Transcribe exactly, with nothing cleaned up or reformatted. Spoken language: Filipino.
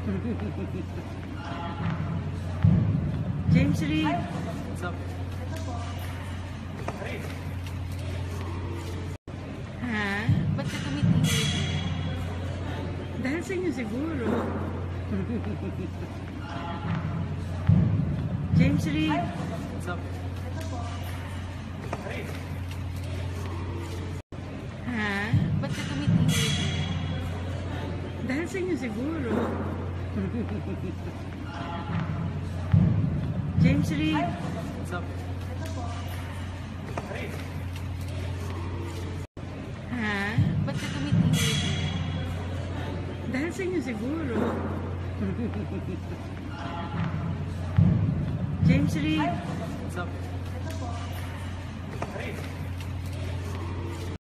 James Lee. What's up? Ha? Ba't ka tumitingin? Dahil sa inyo siguro. James Lee. What's up? Ha? Ba't ka tumitingin? Dahil sa inyo siguro. James Lee. What's up? Ha? Ba't ka tumitingin? Dahil sa inyo siguro. James Lee. What's up?